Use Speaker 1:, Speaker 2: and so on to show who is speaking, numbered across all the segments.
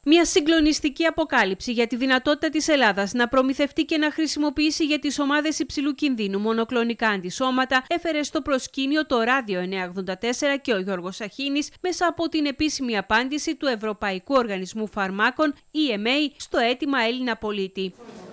Speaker 1: Μια συγκλονιστική αποκάλυψη για τη δυνατότητα της Ελλάδας να προμηθευτεί και να χρησιμοποιήσει για τις ομάδες υψηλού κινδύνου μονοκλονικά αντισώματα έφερε στο προσκήνιο το Ράδιο 984 και ο Γιώργος Σαχίνης μέσα από την επίσημη απάντηση του Ευρωπαϊκού Οργανισμού Φαρμάκων EMA στο αίτημα Έλληνα πολίτη.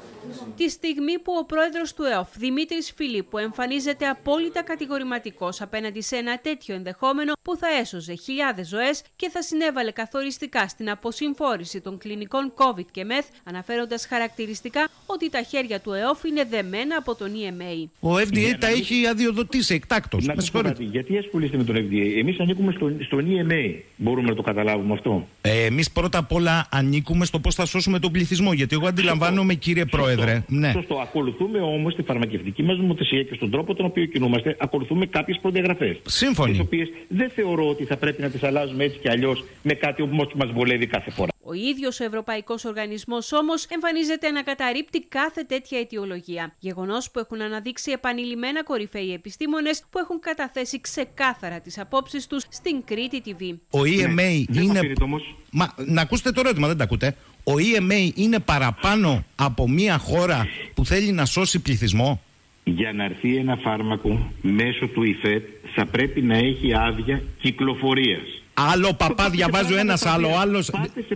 Speaker 1: Τη στιγμή που ο πρόεδρος του ΕΟΦ, Δημήτρης Φιλίππου, εμφανίζεται απόλυτα κατηγορηματικός απέναντι σε ένα τέτοιο ενδεχόμενο που θα έσωζε χιλιάδες ζωές και θα συνέβαλε καθοριστικά στην αποσυμφόρηση των κλινικών COVID και ΜΕΘ, αναφέροντας χαρακτηριστικά ότι τα χέρια του ΕΟΦ είναι δεμένα από τον EMA.
Speaker 2: Ο FDA τα έχει αδειοδοτήσει εκτάκτως.
Speaker 3: Γιατί ασχολείστε με τον FDA? Εμείς ανήκουμε στον EMA. Μπορούμε να το καταλάβουμε αυτό?
Speaker 2: Εμείς πρώτα απ' όλα ανήκουμε στο πώς θα σώσουμε τον πληθυσμό. Γιατί εγώ αντιλαμβάνομαι, κύριε Πρόεδρε. Ναι.
Speaker 3: Σωστό. Ακολουθούμε όμως τη φαρμακευτική μας νομοθεσία και στον τρόπο τον οποίο κινούμαστε, ακολουθούμε κάποιες προδιαγραφές.
Speaker 2: Σύμφωνοι.
Speaker 3: Τις οποίες δεν θεωρώ ότι θα πρέπει να τις αλλάζουμε έτσι κι αλλιώς με κάτι που μας βολεύει κάθε φορά.
Speaker 1: Ο ίδιος ο Ευρωπαϊκός Οργανισμός όμως εμφανίζεται να καταρρίπτει κάθε τέτοια αιτιολογία. Γεγονός που έχουν αναδείξει επανειλημμένα κορυφαίοι επιστήμονες που έχουν καταθέσει ξεκάθαρα τις απόψεις τους στην Κρήτη TV.
Speaker 2: Ο EMA είναι. Μα να ακούσετε το ερώτημα, δεν τα ακούτε. Ο EMA είναι παραπάνω από μια χώρα που θέλει να σώσει πληθυσμό.
Speaker 3: Για να έρθει ένα φάρμακο μέσω του ΙΦΕΤ θα πρέπει να έχει άδεια κυκλοφορίας.
Speaker 2: Άλλο παπά διαβάζει ο ένας, άλλο άλλος.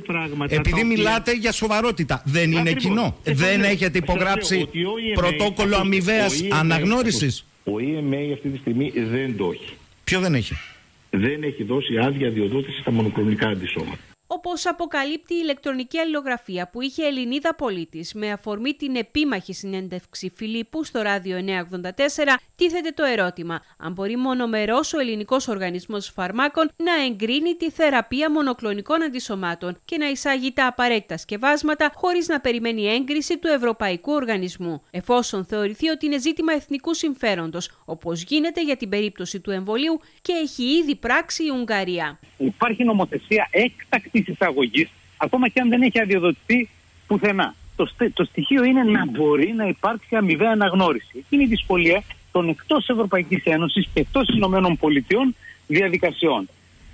Speaker 2: Επειδή μιλάτε για σοβαρότητα, δεν είναι κοινό. Δεν έχετε υπογράψει πρωτόκολλο αμοιβαίας αναγνώρισης?
Speaker 3: Ο EMA αυτή τη στιγμή δεν το έχει.
Speaker 2: Ποιο δεν έχει?
Speaker 3: Δεν έχει δώσει άδεια διοδότηση στα μονοκλονικά αντισώματα.
Speaker 1: Όπως αποκαλύπτει η ηλεκτρονική αλληλογραφία που είχε Ελληνίδα πολίτης με αφορμή την επίμαχη συνέντευξη Φιλίππου στο Ράδιο 984, τίθεται το ερώτημα αν μπορεί μονομερός ο Ελληνικός Οργανισμός Φαρμάκων να εγκρίνει τη θεραπεία μονοκλονικών αντισωμάτων και να εισάγει τα απαραίτητα σκευάσματα χωρίς να περιμένει έγκριση του Ευρωπαϊκού Οργανισμού, εφόσον θεωρηθεί ότι είναι ζήτημα εθνικού συμφέροντος, όπως γίνεται για την περίπτωση του εμβολίου και έχει ήδη πράξει η Ουγγαρία.
Speaker 4: Υπάρχει νομοθεσία έκτακτης εισαγωγής, ακόμα και αν δεν έχει αδειοδοτηθεί πουθενά. Το στοιχείο είναι να μπορεί να υπάρξει αμοιβαία αναγνώριση. Είναι η δυσκολία των εκτός Ευρωπαϊκής Ένωσης και εκτός Ηνωμένων Πολιτειών διαδικασιών.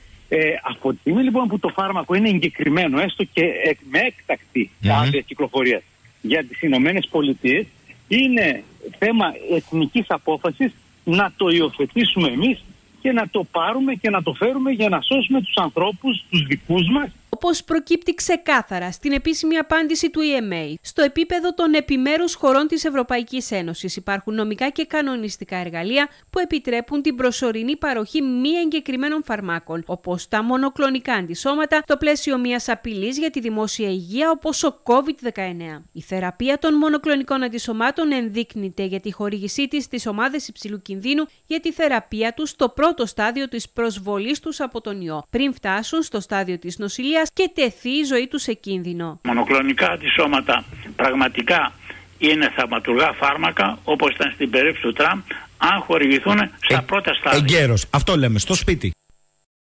Speaker 4: Από τη στιγμή λοιπόν που το φάρμακο είναι εγκεκριμένο, έστω και με έκτακτη άδεια κυκλοφορίας για τις Ηνωμένες Πολιτείες, είναι θέμα εθνικής απόφασης να το υιοθετήσουμε εμείς και να το πάρουμε και να το φέρουμε για να σώσουμε τους ανθρώπους, τους δικούς μας.
Speaker 1: Όπως προκύπτει ξεκάθαρα στην επίσημη απάντηση του EMA, στο επίπεδο των επιμέρους χωρών της Ευρωπαϊκής Ένωσης υπάρχουν νομικά και κανονιστικά εργαλεία που επιτρέπουν την προσωρινή παροχή μη εγκεκριμένων φαρμάκων, όπως τα μονοκλονικά αντισώματα, στο πλαίσιο μιας απειλής για τη δημόσια υγεία όπως ο COVID-19. Η θεραπεία των μονοκλονικών αντισωμάτων ενδείκνυται για τη χορήγησή της στις ομάδες υψηλού κινδύνου για τη θεραπεία τους στο πρώτο στάδιο της προσβολής τους από τον ιό, πριν φτάσουν στο στάδιο της νοσηλείας και τεθεί η ζωή του σε κίνδυνο.
Speaker 5: Μονοκλονικά αντισώματα πραγματικά είναι θαυματουργά φάρμακα, όπως ήταν στην περίπτωση του Τραμπ, αν χορηγηθούν στα πρώτα στάδια.
Speaker 2: Εγκαίρως, αυτό λέμε, στο σπίτι.